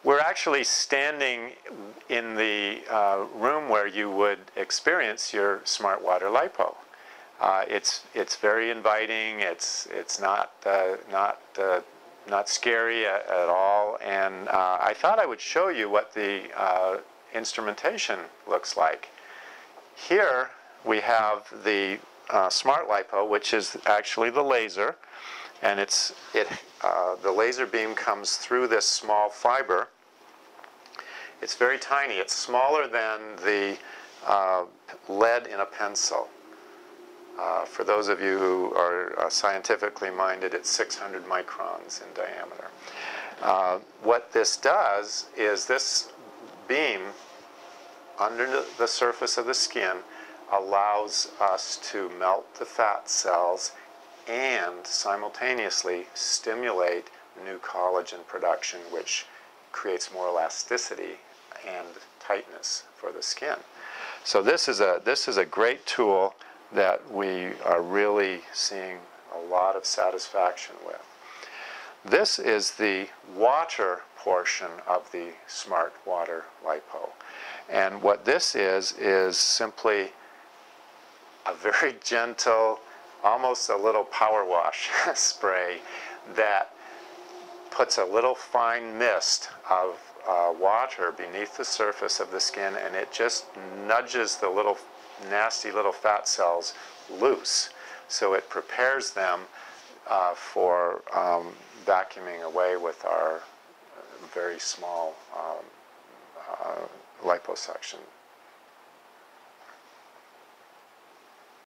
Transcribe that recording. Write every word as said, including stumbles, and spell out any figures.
We're actually standing in the uh, room where you would experience your Smart Water Lipo. Uh, it's it's very inviting. It's it's not uh, not uh, not scary at, at all. And uh, I thought I would show you what the uh, instrumentation looks like. Here we have the uh, Smart Lipo, which is actually the laser, and it's it uh, the laser beam comes through this small fiber. It's very tiny. It's smaller than the uh, lead in a pencil. Uh, for those of you who are uh, scientifically minded, it's six hundred microns in diameter. Uh, what this does is this beam under the surface of the skin allows us to melt the fat cells and simultaneously stimulate new collagen production, which creates more elasticity and tightness for the skin. So this is a this is a great tool that we are really seeing a lot of satisfaction with. This is the water portion of the Smart Water Lipo. And what this is, is simply a very gentle, almost a little power wash spray that puts a little fine mist of uh, water beneath the surface of the skin, and it just nudges the little nasty little fat cells loose. So it prepares them uh, for um, vacuuming away with our very small um, uh, liposuction